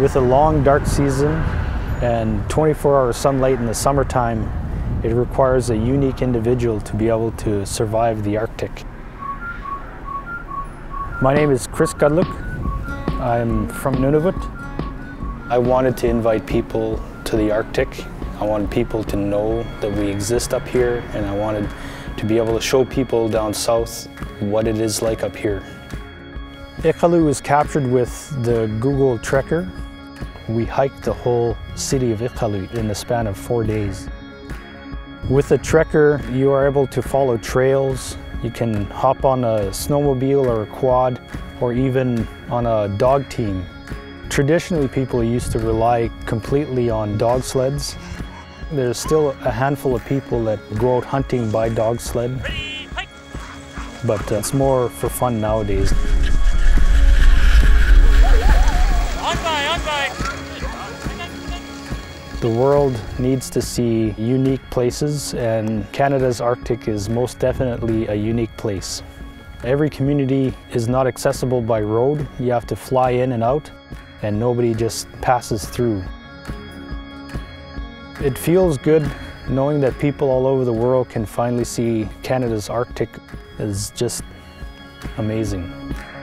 With a long dark season and 24-hour sunlight in the summertime, it requires a unique individual to be able to survive the Arctic. My name is Iqaluit. I'm from Nunavut. I wanted to invite people to the Arctic. I wanted people to know that we exist up here, and I wanted to be able to show people down south what it is like up here. Iqaluit was captured with the Google Trekker. We hiked the whole city of Iqaluit in the span of 4 days. With the Trekker, you are able to follow trails. You can hop on a snowmobile or a quad, or even on a dog team. Traditionally, people used to rely completely on dog sleds. There's still a handful of people that go out hunting by dog sled, but it's more for fun nowadays. The world needs to see unique places, and Canada's Arctic is most definitely a unique place. Every community is not accessible by road. You have to fly in and out, and nobody just passes through. It feels good knowing that people all over the world can finally see Canada's Arctic. Is just amazing.